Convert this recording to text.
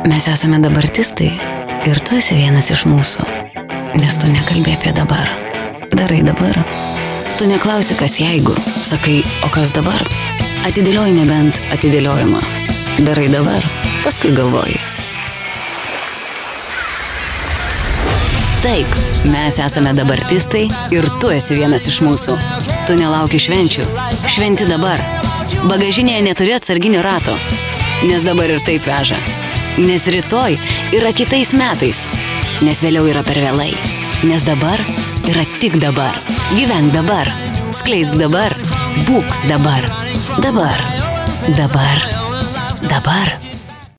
Mes esame dabartistai ir tu esi vienas iš mūsų, nes tu nekalbė apie dabar. Darai dabar. Tu neklausi, kas jeigu, sakai, o kas dabar? Atidėlioji nebent atidėliojimą. Darai dabar, paskui galvoji. Taip, mes esame dabartistai ir tu esi vienas iš mūsų. Tu nelauki švenčių, šventi dabar. Bagažinėje neturi atsarginio rato, nes dabar ir taip veža. Nes rytoj yra kitais metais, nes vėliau yra per vėlai. Nes dabar yra tik dabar. Gyvenk dabar, skleisk dabar, būk dabar. Dabar, dabar, dabar.